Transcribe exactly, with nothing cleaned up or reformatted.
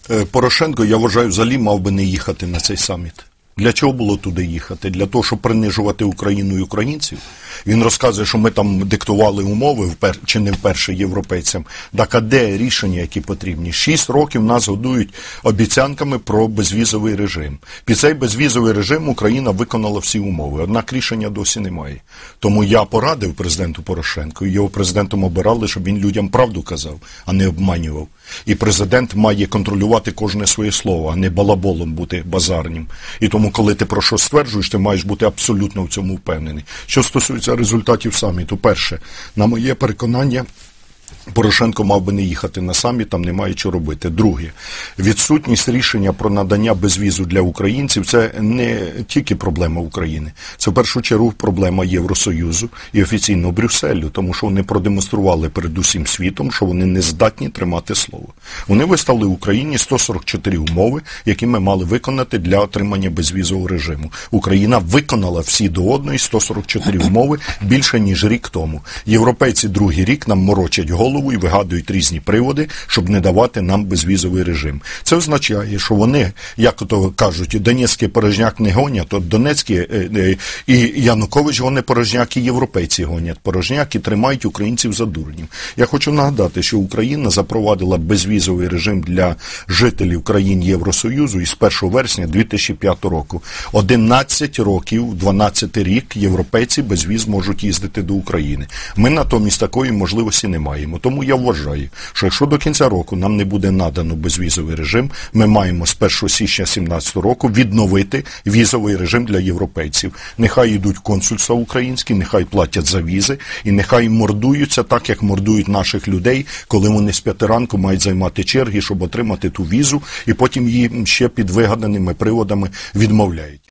Порошенко, я вважаю, взагалі мав би не їхати на цей саміт. Для чого було туди їхати? Для того, щоб принижувати Україну і українців? Він розказує, що ми там диктували умови, впер... чи не вперше європейцям. Так а де рішення, які потрібні? Шість років нас годують обіцянками про безвізовий режим. Під цей безвізовий режим Україна виконала всі умови, однак рішення досі немає. Тому я порадив президенту Порошенку, його президентом обирали, щоб він людям правду казав, а не обманював. І президент має контролювати кожне своє слово, а не балаболом бути базарним. І тому, коли ти про щось стверджуєш, ти маєш бути абсолютно в цьому впевнений. Що стосується результатів саміту, перше, на моє переконання, Порошенко мав би не їхати на саміт, там немає що робити. Друге, відсутність рішення про надання безвізу для українців – це не тільки проблема України. Це в першу чергу проблема Євросоюзу і офіційно Брюсселю, тому що вони продемонстрували перед усім світом, що вони не здатні тримати слово. Вони виставили Україні сто сорок чотири умови, які ми мали виконати для отримання безвізового режиму. Україна виконала всі до одної сто сорок чотири умови більше, ніж рік тому. Європейці другий рік нам морочать голову і вигадують різні приводи, щоб не давати нам безвізовий режим. Це означає, що вони, як то кажуть, Донецький порожняк не гонять, то Донецький е, е, і Янукович гонять порожняк, і європейці гонять порожняк і тримають українців за дурнів. Я хочу нагадати, що Україна запровадила безвізовий режим для жителів країн Євросоюзу із першого вересня дві тисячі п'ятого року. одинадцять років, дванадцятий рік європейці без віз можуть їздити до України. Ми натомість такої можливості не маємо. Тому я вважаю, що якщо до кінця року нам не буде надано безвізовий режим, ми маємо з першого січня дві тисячі сімнадцятого року відновити візовий режим для європейців. Нехай йдуть консульства українські, нехай платять за візи і нехай мордуються так, як мордують наших людей, коли вони з п'яти ранку мають займати черги, щоб отримати ту візу, і потім їм ще під вигаданими приводами відмовляють.